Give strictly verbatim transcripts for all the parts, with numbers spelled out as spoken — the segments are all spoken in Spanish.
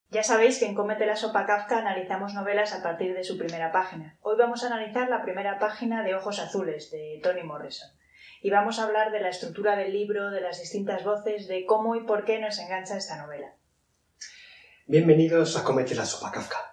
Ya sabéis que en Cómete la sopa Kafka analizamos novelas a partir de su primera página. Hoy vamos a analizar la primera página de Ojos Azules, de Toni Morrison. Y vamos a hablar de la estructura del libro, de las distintas voces, de cómo y por qué nos engancha esta novela. Bienvenidos a Cómete la sopa Kafka.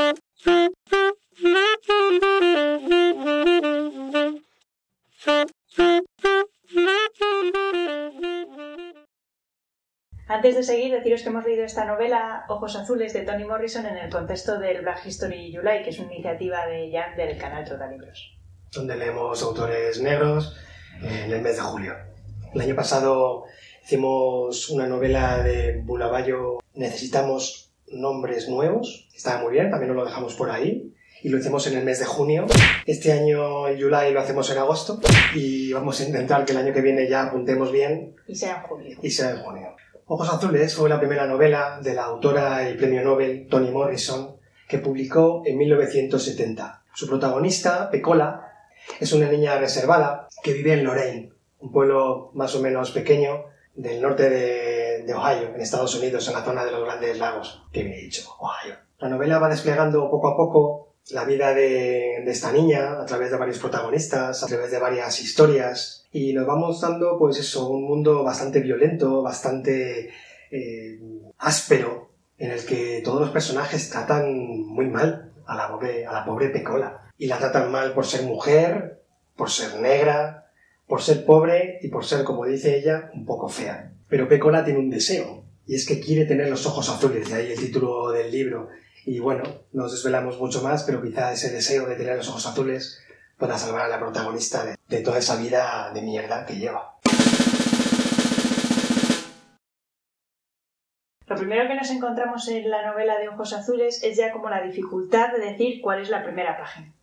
Antes de seguir, deciros que hemos leído esta novela, Ojos Azules, de Toni Morrison, en el contexto del Black History July, que es una iniciativa de Jan del canal Trotalibros. Donde leemos autores negros en el mes de julio. El año pasado hicimos una novela de Bulavallo, Necesitamos nombres nuevos. Estaba muy bien, también nos lo dejamos por ahí. Y lo hicimos en el mes de junio. Este año, el July, lo hacemos en agosto. Y vamos a intentar que el año que viene ya apuntemos bien. Y sea en julio. Y sea en junio. Ojos Azules fue la primera novela de la autora y premio Nobel Toni Morrison, que publicó en mil novecientos setenta. Su protagonista, Pecola, es una niña reservada que vive en Lorain, un pueblo más o menos pequeño del norte de, de Ohio, en Estados Unidos, en la zona de los Grandes Lagos. Qué bien dicho, Ohio. La novela va desplegando poco a poco la vida de, de esta niña a través de varios protagonistas, a través de varias historias, y nos va mostrando, pues eso, un mundo bastante violento, bastante eh, áspero, en el que todos los personajes tratan muy mal a la pobre, a la pobre Pecola. Y la tratan mal por ser mujer, por ser negra, por ser pobre y por ser, como dice ella, un poco fea. Pero Pecola tiene un deseo, y es que quiere tener los ojos azules, de ahí el título del libro. Y bueno, nos desvelamos mucho más, pero quizá ese deseo de tener los ojos azules pueda salvar a la protagonista de, de toda esa vida de mierda que lleva. Lo primero que nos encontramos en la novela de Ojos Azules es ya como la dificultad de decir cuál es la primera página.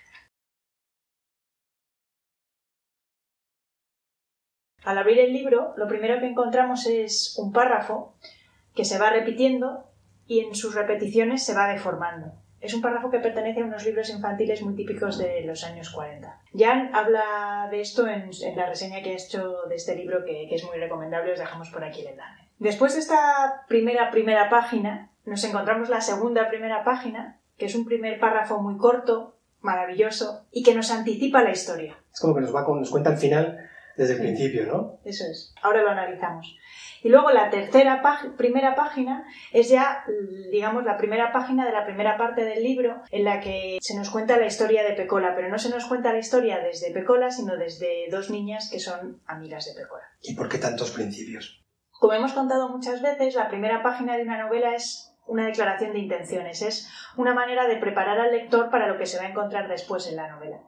Al abrir el libro, lo primero que encontramos es un párrafo que se va repitiendo y en sus repeticiones se va deformando. Es un párrafo que pertenece a unos libros infantiles muy típicos de los años cuarenta. Jan habla de esto en, en la reseña que ha hecho de este libro, que, que es muy recomendable, os dejamos por aquí el enlace. Después de esta primera primera página, nos encontramos la segunda primera página, que es un primer párrafo muy corto, maravilloso, y que nos anticipa la historia. Es como que nos, va con, nos cuenta el final desde el sí. principio, ¿no? Eso es. Ahora lo analizamos. Y luego la tercera pag- primera página es ya, digamos, la primera página de la primera parte del libro en la que se nos cuenta la historia de Pecola, pero no se nos cuenta la historia desde Pecola, sino desde dos niñas que son amigas de Pecola. ¿Y por qué tantos principios? Como hemos contado muchas veces, la primera página de una novela es una declaración de intenciones, es una manera de preparar al lector para lo que se va a encontrar después en la novela.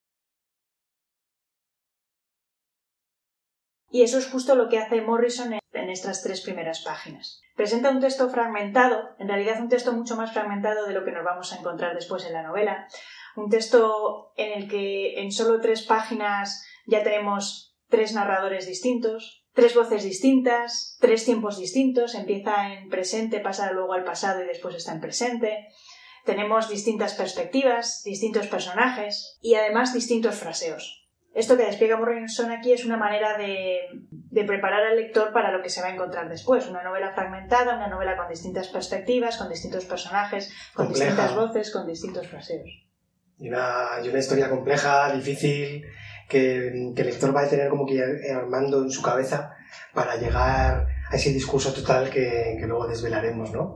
Y eso es justo lo que hace Morrison en estas tres primeras páginas. Presenta un texto fragmentado, en realidad un texto mucho más fragmentado de lo que nos vamos a encontrar después en la novela. Un texto en el que en solo tres páginas ya tenemos tres narradores distintos, tres voces distintas, tres tiempos distintos. Empieza en presente, pasa luego al pasado y después está en presente. Tenemos distintas perspectivas, distintos personajes y además distintos fraseos. Esto que despliega Morrison aquí es una manera de, de preparar al lector para lo que se va a encontrar después. Una novela fragmentada, una novela con distintas perspectivas, con distintos personajes, con compleja. Distintas voces, con distintos fraseos. Y una, y una historia compleja, difícil, que, que el lector va a tener como que ir armando en su cabeza para llegar a ese discurso total que, que luego desvelaremos, ¿no?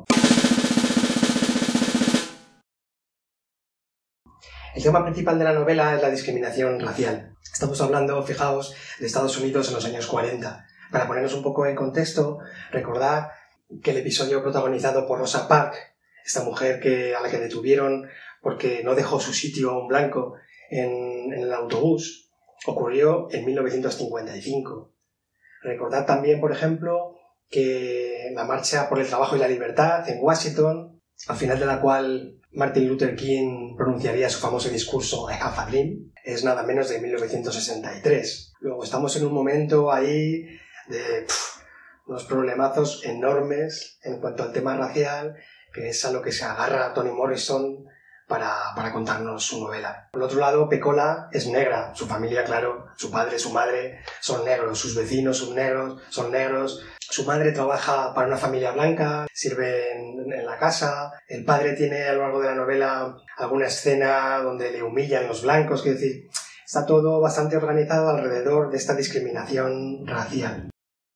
El tema principal de la novela es la discriminación racial. Estamos hablando, fijaos, de Estados Unidos en los años cuarenta. Para ponernos un poco en contexto, recordad que el episodio protagonizado por Rosa Parks, esta mujer que, a la que detuvieron porque no dejó su sitio a un blanco en, en el autobús, ocurrió en mil novecientos cincuenta y cinco. Recordad también, por ejemplo, que la marcha por el trabajo y la libertad en Washington, al final de la cual Martin Luther King pronunciaría su famoso discurso I Have a Dream, es nada menos de mil novecientos sesenta y tres. Luego estamos en un momento ahí de pff, unos problemazos enormes en cuanto al tema racial, que es a lo que se agarra Toni Morrison para, para contarnos su novela. Por otro lado, Pecola es negra, su familia, claro, su padre, su madre son negros, sus vecinos son negros, son negros, su madre trabaja para una familia blanca, sirve en, en la casa, el padre tiene a lo largo de la novela alguna escena donde le humillan los blancos, quiero decir, está todo bastante organizado alrededor de esta discriminación racial,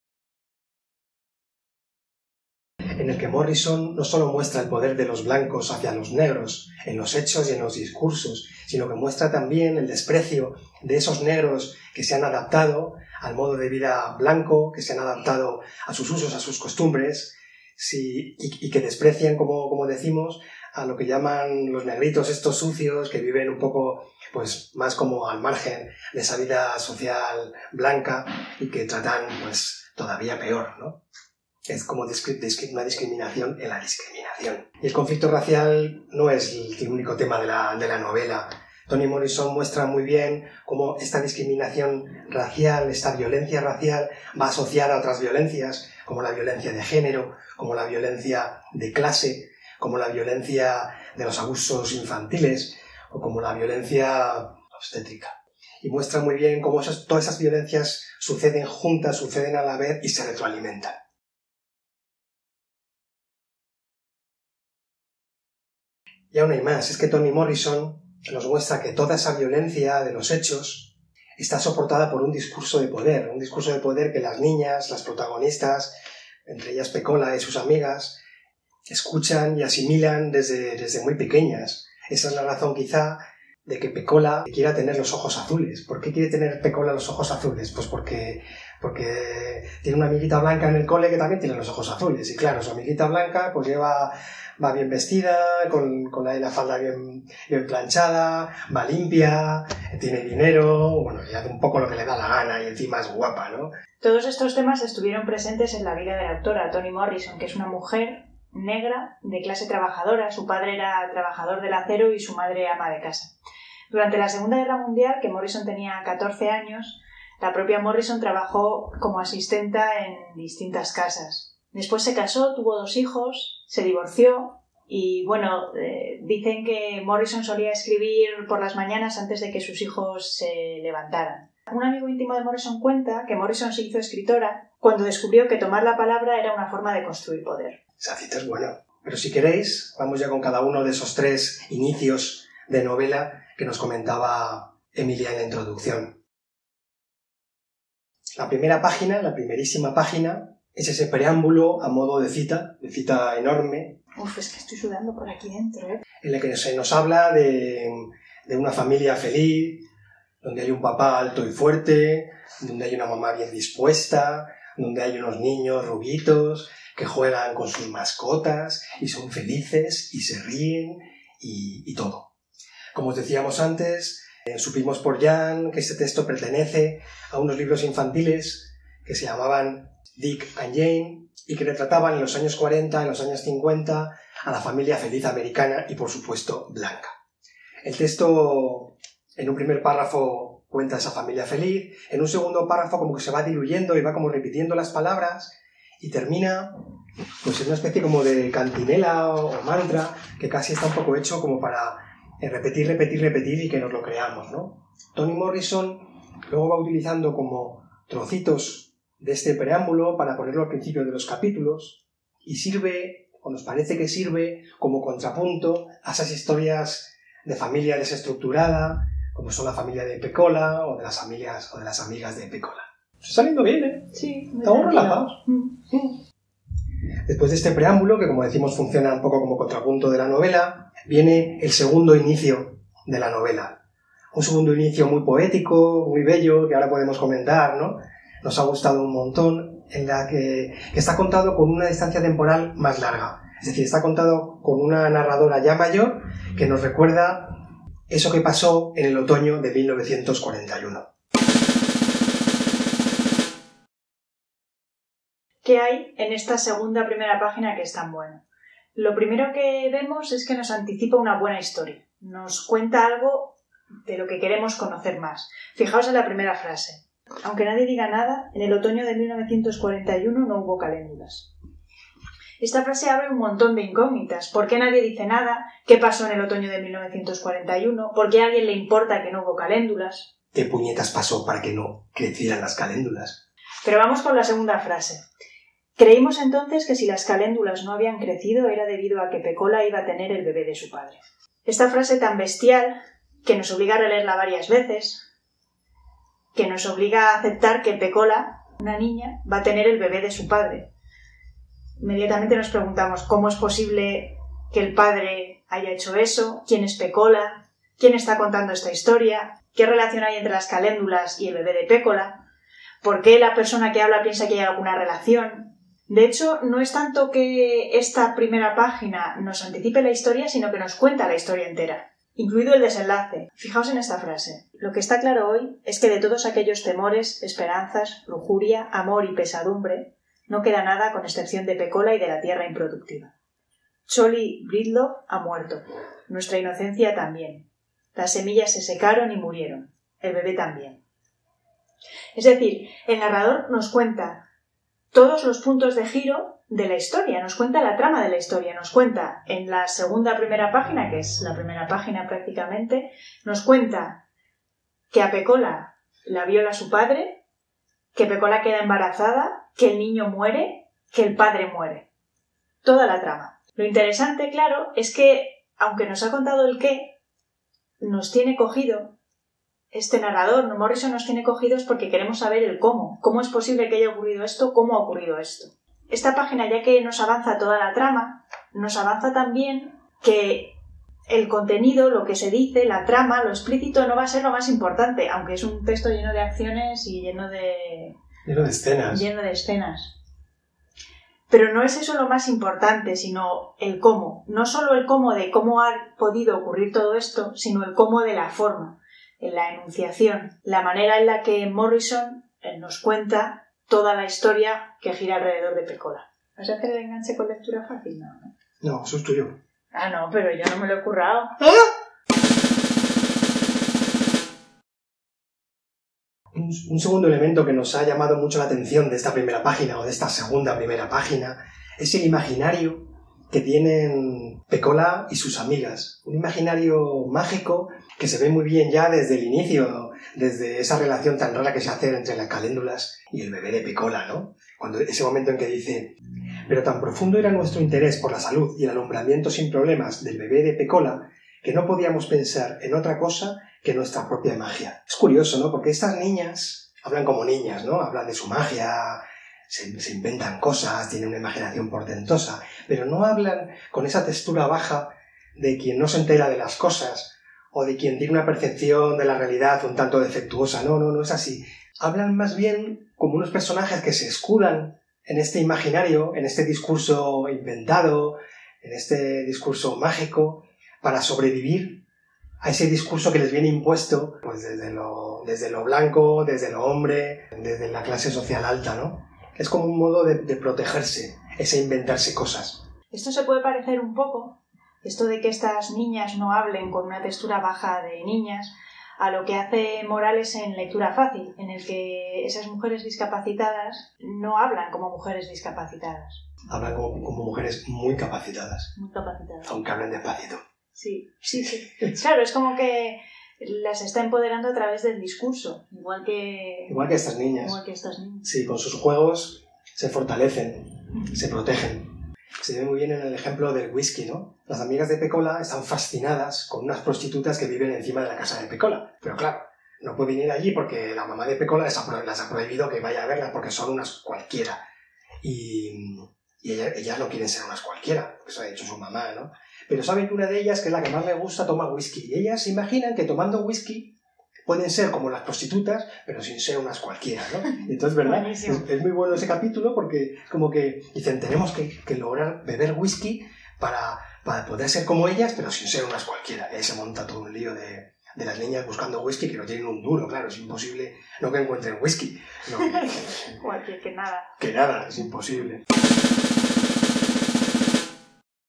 en el que Morrison no solo muestra el poder de los blancos hacia los negros en los hechos y en los discursos, sino que muestra también el desprecio de esos negros que se han adaptado al modo de vida blanco, que se han adaptado a sus usos, a sus costumbres, sí, y, y que desprecian, como, como decimos, a lo que llaman los negritos estos sucios, que viven un poco pues más como al margen de esa vida social blanca y que tratan pues todavía peor, ¿no? Es como una discriminación en la discriminación. Y el conflicto racial no es el único tema de la, de la novela. Toni Morrison muestra muy bien cómo esta discriminación racial, esta violencia racial, va asociada a otras violencias, como la violencia de género, como la violencia de clase, como la violencia de los abusos infantiles, o como la violencia obstétrica. Y muestra muy bien cómo esas, todas esas violencias suceden juntas, suceden a la vez y se retroalimentan. Y aún hay más, es que Toni Morrison nos muestra que toda esa violencia de los hechos está soportada por un discurso de poder, un discurso de poder que las niñas, las protagonistas, entre ellas Pecola y sus amigas, escuchan y asimilan desde, desde muy pequeñas. Esa es la razón quizá de que Pecola quiera tener los ojos azules. ¿Por qué quiere tener Pecola los ojos azules? Pues porque, porque tiene una amiguita blanca en el cole que también tiene los ojos azules. Y claro, su amiguita blanca pues lleva... va bien vestida, con, con la, la falda bien, bien planchada, va limpia, tiene dinero, bueno, y hace un poco lo que le da la gana y encima es guapa, ¿no? Todos estos temas estuvieron presentes en la vida de la autora Toni Morrison, que es una mujer negra de clase trabajadora. Su padre era trabajador del acero y su madre ama de casa. Durante la Segunda Guerra Mundial, que Morrison tenía catorce años, la propia Morrison trabajó como asistenta en distintas casas. Después se casó, tuvo dos hijos, se divorció y, bueno, eh, dicen que Morrison solía escribir por las mañanas antes de que sus hijos se levantaran. Un amigo íntimo de Morrison cuenta que Morrison se hizo escritora cuando descubrió que tomar la palabra era una forma de construir poder. Esa cita es buena. Pero si queréis, vamos ya con cada uno de esos tres inicios de novela que nos comentaba Emilia en la introducción. La primera página, la primerísima página, es ese preámbulo a modo de cita, de cita enorme. Uf, es que estoy sudando por aquí dentro, ¿eh? En la que se nos habla de, de una familia feliz, donde hay un papá alto y fuerte, donde hay una mamá bien dispuesta, donde hay unos niños rubitos que juegan con sus mascotas y son felices y se ríen y, y todo. Como os decíamos antes, eh, supimos por Jan que este texto pertenece a unos libros infantiles que se llamaban Dick and Jane y que retrataban en los años cuarenta, en los años cincuenta, a la familia feliz americana y, por supuesto, blanca. El texto, en un primer párrafo, cuenta esa familia feliz, en un segundo párrafo como que se va diluyendo y va como repitiendo las palabras y termina pues en una especie como de cantinela o mantra que casi está un poco hecho como para repetir, repetir, repetir y que nos lo creamos, ¿no? Toni Morrison luego va utilizando como trocitos de este preámbulo para ponerlo al principio de los capítulos y sirve, o nos parece que sirve, como contrapunto a esas historias de familia desestructurada, como son la familia de Pecola o de las familias o de las amigas de Pecola. Está saliendo bien, ¿eh? Sí. Estamos relajados. Mm. Después de este preámbulo, que como decimos funciona un poco como contrapunto de la novela, viene el segundo inicio de la novela. Un segundo inicio muy poético, muy bello, que ahora podemos comentar, ¿no? Nos ha gustado un montón, en la que, que está contado con una distancia temporal más larga. Es decir, está contado con una narradora ya mayor que nos recuerda eso que pasó en el otoño de mil novecientos cuarenta y uno. ¿Qué hay en esta segunda primera página que es tan buena? Lo primero que vemos es que nos anticipa una buena historia. Nos cuenta algo de lo que queremos conocer más. Fijaos en la primera frase. Aunque nadie diga nada, en el otoño de mil novecientos cuarenta y uno no hubo caléndulas. Esta frase abre un montón de incógnitas. ¿Por qué nadie dice nada? ¿Qué pasó en el otoño de mil novecientos cuarenta y uno? ¿Por qué a alguien le importa que no hubo caléndulas? ¿Qué puñetas pasó para que no crecieran las caléndulas? Pero vamos con la segunda frase. Creímos entonces que si las caléndulas no habían crecido era debido a que Pecola iba a tener el bebé de su padre. Esta frase tan bestial, que nos obliga a releerla varias veces, que nos obliga a aceptar que Pecola, una niña, va a tener el bebé de su padre. Inmediatamente nos preguntamos cómo es posible que el padre haya hecho eso, quién es Pecola, quién está contando esta historia, qué relación hay entre las caléndulas y el bebé de Pecola, por qué la persona que habla piensa que hay alguna relación. De hecho, no es tanto que esta primera página nos anticipe la historia, sino que nos cuenta la historia entera, incluido el desenlace. Fijaos en esta frase. Lo que está claro hoy es que de todos aquellos temores, esperanzas, lujuria, amor y pesadumbre, no queda nada con excepción de Pecola y de la tierra improductiva. Cholly Breedlove ha muerto. Nuestra inocencia también. Las semillas se secaron y murieron. El bebé también. Es decir, el narrador nos cuenta todos los puntos de giro de la historia, nos cuenta la trama de la historia, nos cuenta en la segunda primera página, que es la primera página prácticamente, nos cuenta que a Pecola la viola su padre, que Pecola queda embarazada, que el niño muere, que el padre muere. Toda la trama. Lo interesante, claro, es que, aunque nos ha contado el qué, nos tiene cogido, este narrador, Morrison, nos tiene cogidos porque queremos saber el cómo. ¿Cómo es posible que haya ocurrido esto? ¿Cómo ha ocurrido esto? Esta página, ya que nos avanza toda la trama, nos avanza también que el contenido, lo que se dice, la trama, lo explícito no va a ser lo más importante, aunque es un texto lleno de acciones y lleno de... Lleno de escenas. Lleno de escenas. Pero no es eso lo más importante, sino el cómo. No solo el cómo de cómo ha podido ocurrir todo esto, sino el cómo de la forma, en la enunciación, la manera en la que Morrison nos cuenta toda la historia que gira alrededor de Pecola. ¿Vas a hacer el enganche con lectura fácil? No, ¿no? No, eso es tuyo. Ah, no, pero yo no me lo he currado. ¿Ah? Un, un segundo elemento que nos ha llamado mucho la atención de esta primera página o de esta segunda primera página es el imaginario que tienen Pecola y sus amigas. Un imaginario mágico que se ve muy bien ya desde el inicio, desde esa relación tan rara que se hace entre las caléndulas y el bebé de Pecola, ¿no? Cuando ese momento en que dice: pero tan profundo era nuestro interés por la salud y el alumbramiento sin problemas del bebé de Pecola que no podíamos pensar en otra cosa que nuestra propia magia. Es curioso, ¿no? Porque estas niñas hablan como niñas, ¿no? Hablan de su magia, se, se inventan cosas, tienen una imaginación portentosa, pero no hablan con esa textura baja de quien no se entera de las cosas o de quien tiene una percepción de la realidad un tanto defectuosa. No, no, no es así. Hablan más bien como unos personajes que se escudan en este imaginario, en este discurso inventado, en este discurso mágico, para sobrevivir a ese discurso que les viene impuesto pues desde lo, desde lo blanco, desde lo hombre, desde la clase social alta, ¿no? Es como un modo de, de protegerse, ese inventarse cosas. Esto se puede parecer un poco, esto de que estas niñas no hablen con una textura baja de niñas, a lo que hace Morales en Lectura Fácil, en el que esas mujeres discapacitadas no hablan como mujeres discapacitadas. Hablan como, como mujeres muy capacitadas. Muy capacitadas. Aunque hablen despacito. Sí, sí, sí. Claro, es como que las está empoderando a través del discurso, igual que... Igual que estas niñas. Igual que estas niñas. Sí, con sus juegos se fortalecen, se protegen. Se ve muy bien en el ejemplo del whisky, ¿no? Las amigas de Pecola están fascinadas con unas prostitutas que viven encima de la casa de Pecola. Pero claro, no pueden ir allí porque la mamá de Pecola les ha, les ha prohibido que vaya a verlas porque son unas cualquiera. Y, y ellas, ellas no quieren ser unas cualquiera, porque eso ha dicho su mamá, ¿no? Pero saben que una de ellas, que es la que más les gusta, toma whisky. Y ellas se imaginan que tomando whisky pueden ser como las prostitutas, pero sin ser unas cualquiera, ¿no? Y entonces, ¿verdad? Es, es muy bueno ese capítulo porque como que dicen, tenemos que, que lograr beber whisky para, para poder ser como ellas, pero sin ser unas cualquiera. Y ahí se monta todo un lío de, de las niñas buscando whisky que no tienen un duro, claro, es imposible no que encuentren whisky. No, que, que nada. Que nada, es imposible.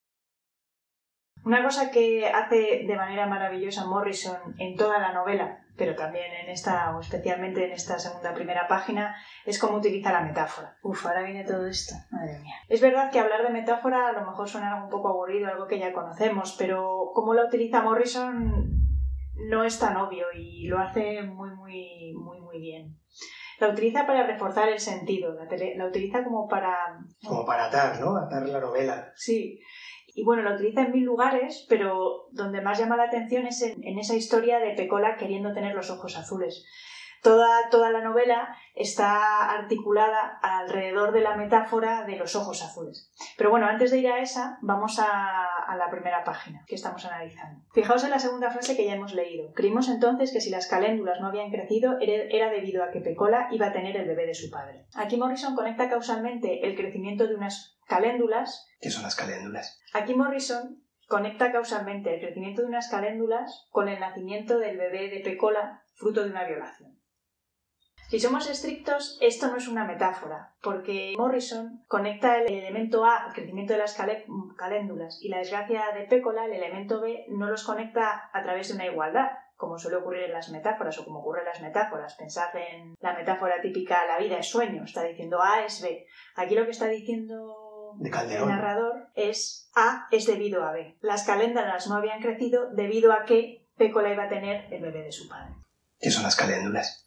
Una cosa que hace de manera maravillosa Morrison en toda la novela, pero también en esta, o especialmente en esta segunda primera página, es cómo utiliza la metáfora. Uf, ahora viene todo esto. Madre mía. Es verdad que hablar de metáfora a lo mejor suena un poco aburrido, algo que ya conocemos, pero cómo la utiliza Morrison no es tan obvio y lo hace muy, muy, muy, muy bien. La utiliza para reforzar el sentido, la, tele, la utiliza como para... Como para atar, ¿no? Atar la novela. Sí. Y bueno, la utiliza en mil lugares, pero donde más llama la atención es en, en esa historia de Pecola queriendo tener los ojos azules. Toda, toda la novela está articulada alrededor de la metáfora de los ojos azules. Pero bueno, antes de ir a esa, vamos a, a la primera página que estamos analizando. Fijaos en la segunda frase que ya hemos leído. Creímos entonces que si las caléndulas no habían crecido era debido a que Pecola iba a tener el bebé de su padre. Aquí Morrison conecta causalmente el crecimiento de unas caléndulas. ¿Qué son las caléndulas? Aquí Morrison conecta causalmente el crecimiento de unas caléndulas con el nacimiento del bebé de Pecola, fruto de una violación. Si somos estrictos, esto no es una metáfora, porque Morrison conecta el elemento A al crecimiento de las caléndulas y la desgracia de Pecola, el elemento B, no los conecta a través de una igualdad, como suele ocurrir en las metáforas o como ocurre en las metáforas. Pensad en la metáfora típica, la vida es sueño, está diciendo A es B. Aquí lo que está diciendo de el narrador es A es debido a B. Las caléndulas no habían crecido debido a que Pecola iba a tener el bebé de su padre. ¿Qué son las caléndulas?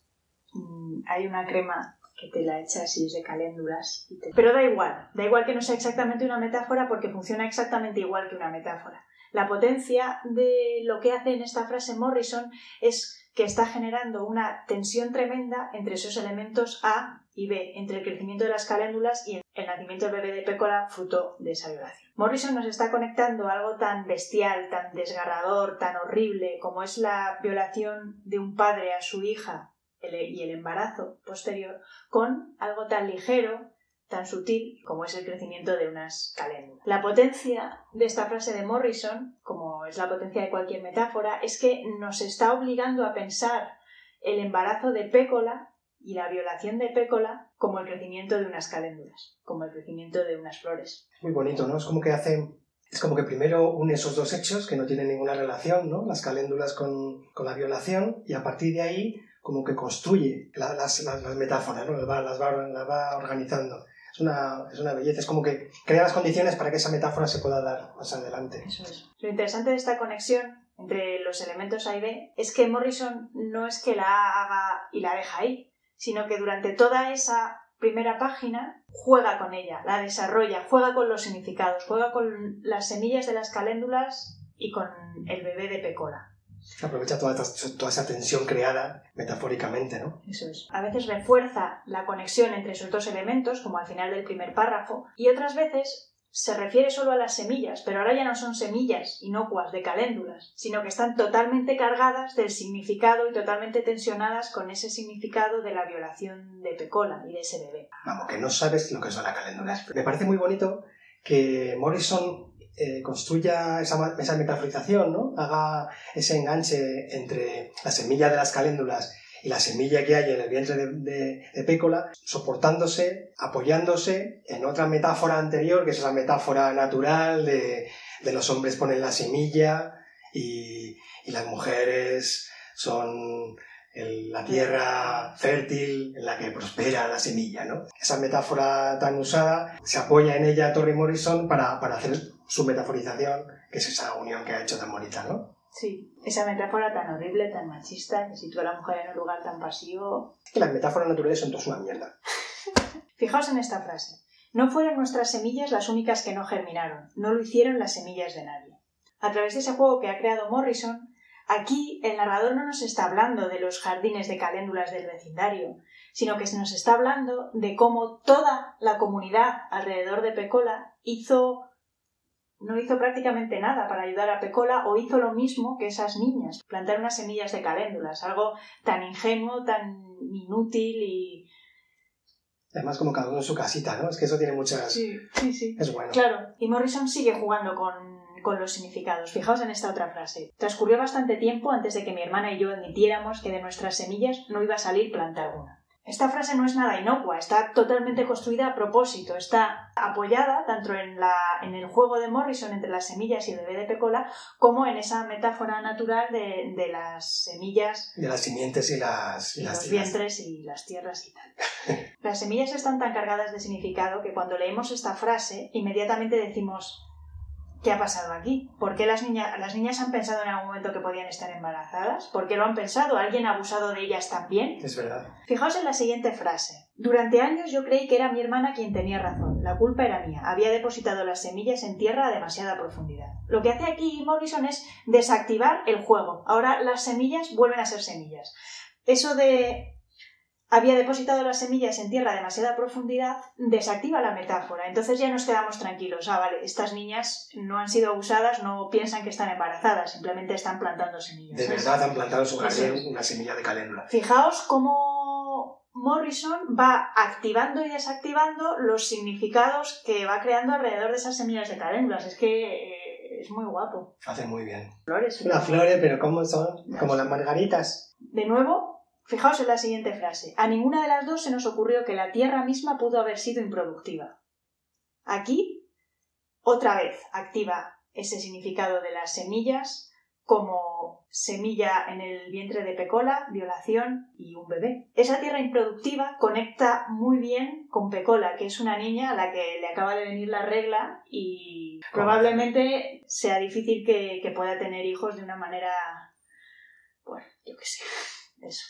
Hay una crema que te la echas y es de caléndulas. Y te... Pero da igual, da igual que no sea exactamente una metáfora porque funciona exactamente igual que una metáfora. La potencia de lo que hace en esta frase Morrison es que está generando una tensión tremenda entre esos elementos A y B, entre el crecimiento de las caléndulas y el nacimiento del bebé de Pecola, fruto de esa violación. Morrison nos está conectando algo tan bestial, tan desgarrador, tan horrible como es la violación de un padre a su hija y el embarazo posterior, con algo tan ligero, tan sutil como es el crecimiento de unas caléndulas. La potencia de esta frase de Morrison, como es la potencia de cualquier metáfora, es que nos está obligando a pensar el embarazo de Pecola y la violación de Pecola como el crecimiento de unas caléndulas, como el crecimiento de unas flores. Muy bonito, ¿no? Es como que hace... Es como que primero une esos dos hechos que no tienen ninguna relación, ¿no? Las caléndulas con, con la violación, y a partir de ahí como que construye la, las, las, las metáforas, ¿no? Las va, las, va, las va organizando. Es una, es una belleza, es como que crea las condiciones para que esa metáfora se pueda dar más adelante. Eso es. Lo interesante de esta conexión entre los elementos A y B es que Morrison no es que la haga y la deja ahí, sino que durante toda esa primera página juega con ella, la desarrolla, juega con los significados, juega con las semillas de las caléndulas y con el bebé de Pecola. Aprovecha toda, toda esa tensión creada metafóricamente, ¿no? Eso es. A veces refuerza la conexión entre esos dos elementos, como al final del primer párrafo, y otras veces se refiere solo a las semillas, pero ahora ya no son semillas inocuas de caléndulas, sino que están totalmente cargadas del significado y totalmente tensionadas con ese significado de la violación de Pecola y de ese bebé. Vamos, que no sabes lo que son las caléndulas. Me parece muy bonito que Morrison Eh, construya esa, esa metaforización, ¿no? Haga ese enganche entre la semilla de las caléndulas y la semilla que hay en el vientre de, de, de Pécola, soportándose, apoyándose en otra metáfora anterior, que es la metáfora natural de, de los hombres ponen la semilla y, y las mujeres son el, la tierra fértil en la que prospera la semilla, ¿no? Esa metáfora tan usada, se apoya en ella Toni Morrison para, para hacer su metaforización, que es esa unión que ha hecho tan bonita, ¿no? Sí, esa metáfora tan horrible, tan machista, que sitúa a la mujer en un lugar tan pasivo. Es que las metáforas naturales son todas una mierda. Fijaos en esta frase. No fueron nuestras semillas las únicas que no germinaron, no lo hicieron las semillas de nadie. A través de ese juego que ha creado Morrison, aquí el narrador no nos está hablando de los jardines de caléndulas del vecindario, sino que nos está hablando de cómo toda la comunidad alrededor de Pecola hizo... no hizo prácticamente nada para ayudar a Pecola o hizo lo mismo que esas niñas, plantar unas semillas de caléndulas, algo tan ingenuo, tan inútil y... Además como cada uno en su casita, ¿no? Es que eso tiene muchas... Sí, sí, sí. Es bueno. Claro, y Morrison sigue jugando con, con los significados. Fijaos en esta otra frase. Transcurrió bastante tiempo antes de que mi hermana y yo admitiéramos que de nuestras semillas no iba a salir planta alguna. Esta frase no es nada inocua, está totalmente construida a propósito, está apoyada tanto en, la, en el juego de Morrison entre las semillas y el bebé de Pecola, como en esa metáfora natural de, de las semillas, de las simientes y las, y y las los tierras. vientres y las tierras y tal. Las semillas están tan cargadas de significado que cuando leemos esta frase inmediatamente decimos: ¿qué ha pasado aquí? ¿Por qué las niñas, las niñas han pensado en algún momento que podían estar embarazadas? ¿Por qué lo han pensado? ¿Alguien ha abusado de ellas también? Es verdad. Fijaos en la siguiente frase. Durante años yo creí que era mi hermana quien tenía razón. La culpa era mía. Había depositado las semillas en tierra a demasiada profundidad. Lo que hace aquí Morrison es desactivar el juego. Ahora las semillas vuelven a ser semillas. Eso de había depositado las semillas en tierra a demasiada profundidad desactiva la metáfora. Entonces ya nos quedamos tranquilos. Ah, vale, estas niñas no han sido abusadas, no piensan que están embarazadas, simplemente están plantando semillas. De verdad han plantado en su jardín es. una semilla de caléndula. Fijaos cómo Morrison va activando y desactivando los significados que va creando alrededor de esas semillas de caléndulas. Es que eh, es muy guapo. Hace muy bien. Flores. Las flores, pero ¿cómo son? Como las margaritas. De nuevo, fijaos en la siguiente frase. A ninguna de las dos se nos ocurrió que la tierra misma pudo haber sido improductiva. Aquí, otra vez, activa ese significado de las semillas como semilla en el vientre de Pecola, violación y un bebé. Esa tierra improductiva conecta muy bien con Pecola, que es una niña a la que le acaba de venir la regla y probablemente sea difícil que, que pueda tener hijos de una manera, bueno, yo qué sé, eso.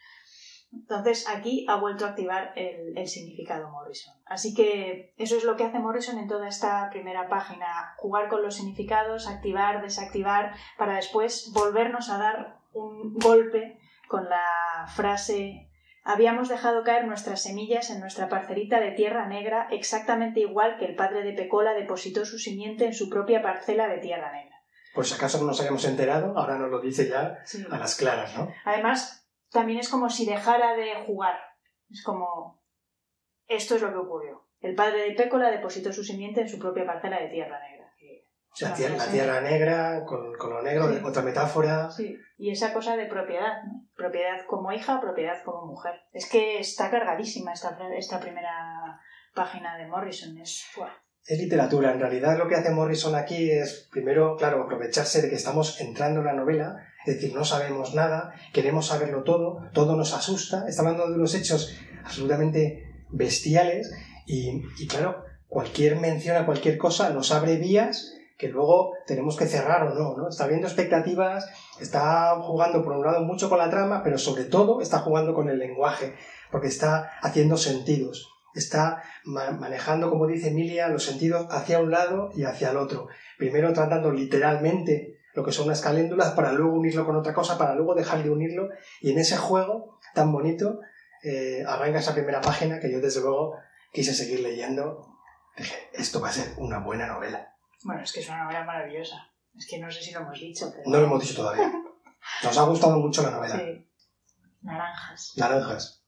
Entonces aquí ha vuelto a activar el, el significado Morrison. Así que eso es lo que hace Morrison en toda esta primera página, jugar con los significados, activar, desactivar, para después volvernos a dar un golpe con la frase: habíamos dejado caer nuestras semillas en nuestra parcelita de tierra negra exactamente igual que el padre de Pecola depositó su simiente en su propia parcela de tierra negra. Por si acaso no nos habíamos enterado, ahora nos lo dice ya Sí. a las claras, ¿no? Además, también es como si dejara de jugar. Es como: esto es lo que ocurrió. El padre de Pecola depositó su simiente en su propia parcela de tierra negra. La tierra, la tierra negra con, con lo negro, sí. Otra metáfora. Sí, y esa cosa de propiedad, ¿no? Propiedad como hija, propiedad como mujer. Es que está cargadísima esta, esta primera página de Morrison. Es, ¡buah! Es literatura. En realidad lo que hace Morrison aquí es, primero, claro, aprovecharse de que estamos entrando en la novela, es decir, no sabemos nada, queremos saberlo todo, todo nos asusta, está hablando de unos hechos absolutamente bestiales y, y claro, cualquier mención a cualquier cosa nos abre vías que luego tenemos que cerrar o no, ¿no? Está abriendo expectativas, está jugando por un lado mucho con la trama, pero sobre todo está jugando con el lenguaje, porque está haciendo sentidos. Está ma- manejando, como dice Emilia, los sentidos hacia un lado y hacia el otro. Primero tratando literalmente lo que son unas caléndulas para luego unirlo con otra cosa, para luego dejar de unirlo. Y en ese juego tan bonito eh, arranca esa primera página que yo desde luego quise seguir leyendo. Dije, esto va a ser una buena novela. Bueno, es que es una novela maravillosa. Es que no sé si lo hemos dicho, pero... No lo hemos dicho todavía. Nos ha gustado mucho la novela. Sí. Naranjas. Naranjas.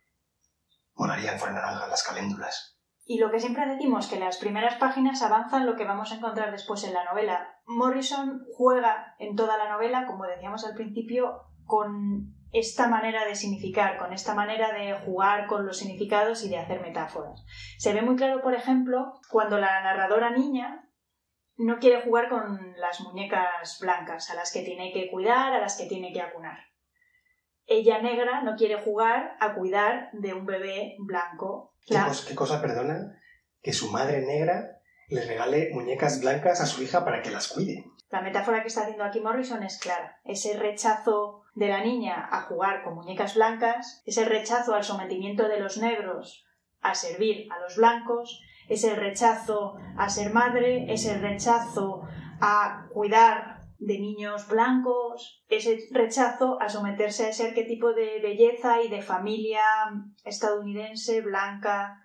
Molarían fuera naranjas las caléndulas. Y lo que siempre decimos, que las primeras páginas avanzan lo que vamos a encontrar después en la novela. Morrison juega en toda la novela, como decíamos al principio, con esta manera de significar, con esta manera de jugar con los significados y de hacer metáforas. Se ve muy claro, por ejemplo, cuando la narradora niña no quiere jugar con las muñecas blancas, a las que tiene que cuidar, a las que tiene que acunar. Ella negra no quiere jugar a cuidar de un bebé blanco. ¿Qué, la... cosa, ¿Qué cosa, perdona? Que su madre negra le regale muñecas blancas a su hija para que las cuide. La metáfora que está haciendo aquí Morrison es clara. Ese rechazo de la niña a jugar con muñecas blancas, ese rechazo al sometimiento de los negros a servir a los blancos, ese rechazo a ser madre, ese rechazo a cuidar de niños blancos, ese rechazo a someterse a ese arquetipo de belleza y de familia estadounidense, blanca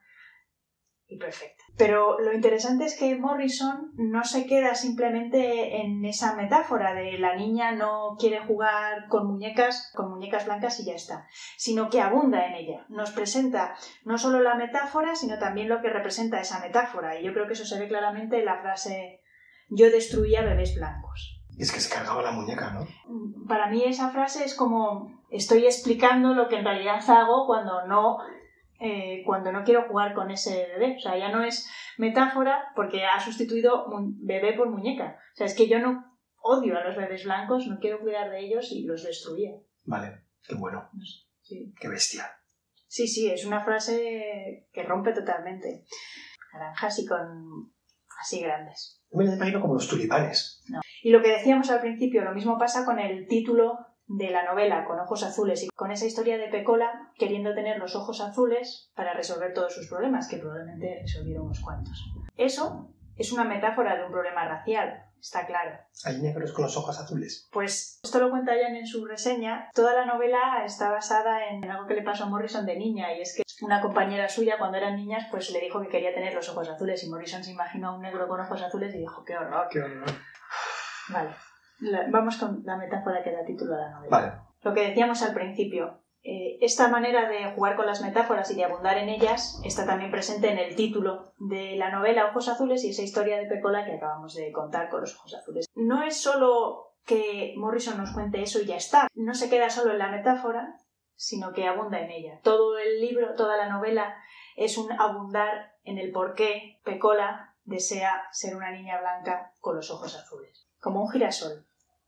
y perfecta. Pero lo interesante es que Morrison no se queda simplemente en esa metáfora de la niña no quiere jugar con muñecas, con muñecas blancas y ya está, sino que abunda en ella. Nos presenta no solo la metáfora, sino también lo que representa esa metáfora. Y yo creo que eso se ve claramente en la frase: yo destruía bebés blancos. Y es que se cargaba la muñeca, ¿no? Para mí esa frase es como estoy explicando lo que en realidad hago cuando no, eh, cuando no quiero jugar con ese bebé. O sea, ya no es metáfora porque ha sustituido bebé por muñeca. O sea, es que yo no odio a los bebés blancos, no quiero cuidar de ellos y los destruía. Vale, qué bueno. Sí. Qué bestia. Sí, sí, es una frase que rompe totalmente. Naranjas y con... así grandes. Me lo imagino como los tulipanes. No. Y lo que decíamos al principio, lo mismo pasa con el título de la novela, Con ojos azules, y con esa historia de Pecola queriendo tener los ojos azules para resolver todos sus problemas, que probablemente resolvieron unos cuantos. Eso es una metáfora de un problema racial, está claro. ¿Hay negros con los ojos azules? Pues esto lo cuenta Jan en su reseña. Toda la novela está basada en algo que le pasó a Morrison de niña, y es que una compañera suya, cuando eran niñas, pues le dijo que quería tener los ojos azules, y Morrison se imaginó a un negro con ojos azules y dijo, ¡qué horror! ¡Qué horror! Vale, la, vamos con la metáfora que da título a la novela. Vale. Lo que decíamos al principio, eh, esta manera de jugar con las metáforas y de abundar en ellas está también presente en el título de la novela Ojos Azules y esa historia de Pecola que acabamos de contar con los ojos azules. No es solo que Morrison nos cuente eso y ya está, no se queda solo en la metáfora, sino que abunda en ella. Todo el libro, toda la novela es un abundar en el por qué Pecola desea ser una niña blanca con los ojos azules. Como un girasol.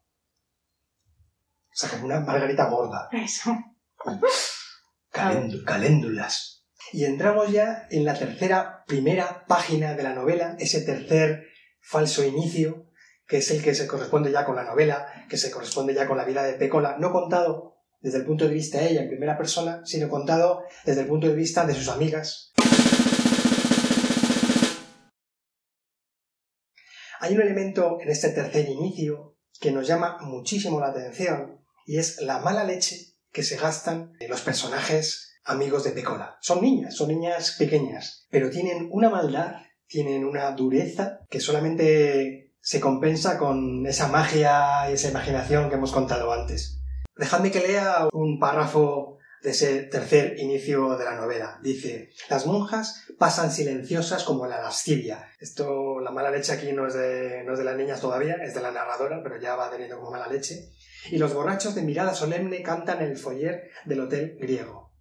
O sea, como una margarita gorda. Eso. Calénd- caléndulas. Y entramos ya en la tercera, primera página de la novela, ese tercer falso inicio, que es el que se corresponde ya con la novela, que se corresponde ya con la vida de Pecola, no contado desde el punto de vista de ella en primera persona, sino contado desde el punto de vista de sus amigas. Hay un elemento en este tercer inicio que nos llama muchísimo la atención y es la mala leche que se gastan los personajes amigos de Pecola. Son niñas, son niñas pequeñas, pero tienen una maldad, tienen una dureza que solamente se compensa con esa magia y esa imaginación que hemos contado antes. Dejadme que lea un párrafo de ese tercer inicio de la novela. Dice: las monjas pasan silenciosas como la lascivia. Esto, la mala leche aquí no es, de, no es de las niñas todavía, es de la narradora, pero ya va teniendo como mala leche. Y los borrachos de mirada solemne cantan en el foyer del hotel griego.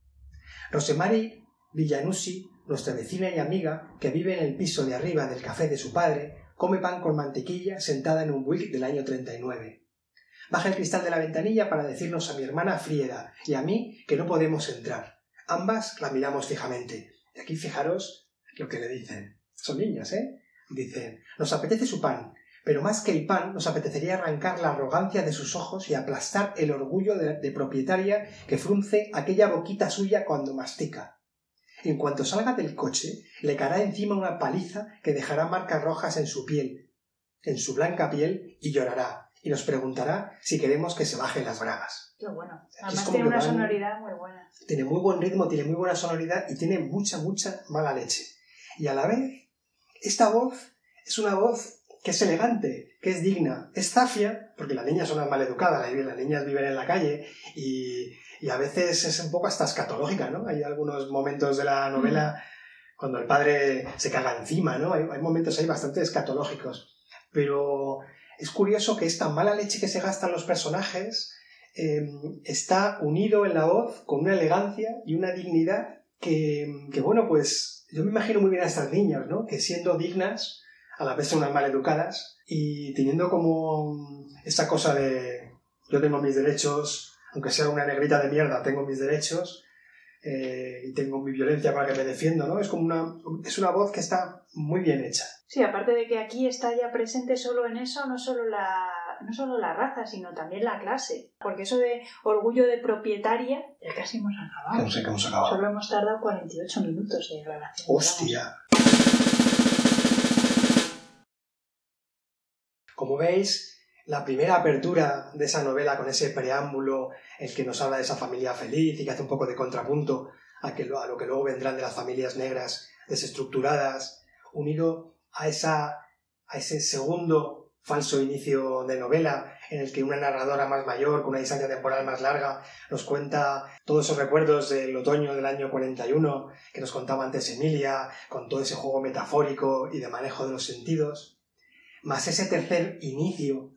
Rosemary Villanucci, nuestra vecina y amiga, que vive en el piso de arriba del café de su padre, come pan con mantequilla sentada en un Buick del año treinta y nueve. Baja el cristal de la ventanilla para decirnos a mi hermana Frieda y a mí que no podemos entrar. Ambas la miramos fijamente. Y aquí fijaros lo que le dicen. Son niñas, ¿eh? Dicen: nos apetece su pan, pero más que el pan nos apetecería arrancar la arrogancia de sus ojos y aplastar el orgullo de, de propietaria que frunce aquella boquita suya cuando mastica. En cuanto salga del coche, le caerá encima una paliza que dejará marcas rojas en su piel, en su blanca piel, y llorará. Y nos preguntará si queremos que se bajen las bragas. Qué bueno. Además tiene una van... sonoridad muy buena. Tiene muy buen ritmo, tiene muy buena sonoridad y tiene mucha, mucha mala leche. Y a la vez, esta voz es una voz que es elegante, que es digna. Es zafia, porque las niñas son las maleducadas, las niñas viven en la calle y, y a veces es un poco hasta escatológica, ¿no? Hay algunos momentos de la novela mm. cuando el padre se caga encima, ¿no? Hay, hay momentos ahí bastante escatológicos. Pero es curioso que esta mala leche que se gastan los personajes eh, está unido en la voz con una elegancia y una dignidad que, que, bueno, pues yo me imagino muy bien a estas niñas, ¿no? Que siendo dignas, a la vez son unas maleducadas y teniendo como esa cosa de yo tengo mis derechos, aunque sea una negrita de mierda, tengo mis derechos eh, y tengo mi violencia para que me defiendo, ¿no? Es como una, es una voz que está muy bien hecha. Sí, aparte de que aquí está ya presente solo en eso, no solo la, no solo la raza, sino también la clase. Porque eso de orgullo de propietaria, ya casi hemos acabado. No sé qué hemos acabado. Solo hemos tardado cuarenta y ocho minutos de grabación. ¡Hostia! Como veis, la primera apertura de esa novela con ese preámbulo, el que nos habla de esa familia feliz y que hace un poco de contrapunto a, que lo, a lo que luego vendrán de las familias negras desestructuradas, unido a, esa, a ese segundo falso inicio de novela en el que una narradora más mayor, con una distancia temporal más larga, nos cuenta todos esos recuerdos del otoño del año cuarenta y uno que nos contaba antes Emilia, con todo ese juego metafórico y de manejo de los sentidos, más ese tercer inicio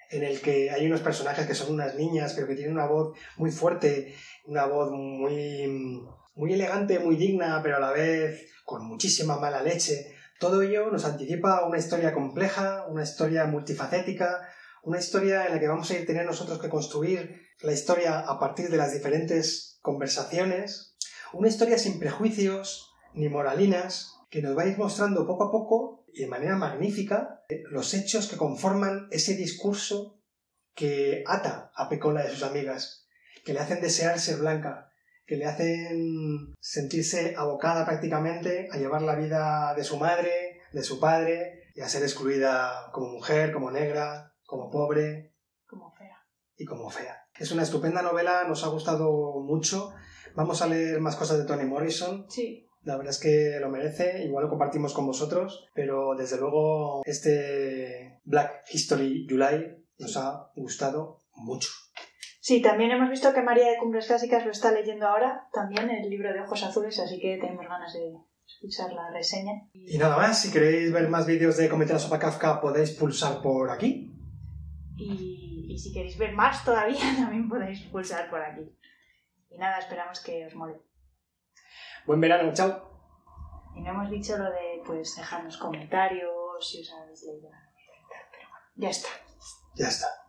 en el que hay unos personajes que son unas niñas, pero que tienen una voz muy fuerte, una voz muy, muy elegante, muy digna, pero a la vez con muchísima mala leche. Todo ello nos anticipa una historia compleja, una historia multifacética, una historia en la que vamos a ir tener nosotros que construir la historia a partir de las diferentes conversaciones. Una historia sin prejuicios ni moralinas, que nos va a ir mostrando poco a poco y de manera magnífica los hechos que conforman ese discurso que ata a Pecola y a sus amigas, que le hacen desear ser blanca, que le hacen sentirse abocada prácticamente a llevar la vida de su madre, de su padre, y a ser excluida como mujer, como negra, como pobre. Como fea. Y como fea. Es una estupenda novela, nos ha gustado mucho. Vamos a leer más cosas de Toni Morrison. Sí. La verdad es que lo merece, igual lo compartimos con vosotros, pero desde luego este Black History July nos ha gustado mucho. Sí, también hemos visto que María de Cumbres Clásicas lo está leyendo ahora, también el libro de Ojos Azules, así que tenemos ganas de escuchar la reseña. Y nada más, si queréis ver más vídeos de Comete la Sopa Kafka podéis pulsar por aquí. Y, y si queréis ver más todavía también podéis pulsar por aquí. Y nada, esperamos que os mole. Buen verano, chao. Y no hemos dicho lo de pues dejarnos comentarios si os habéis leído la novela, pero bueno, ya está. Ya está.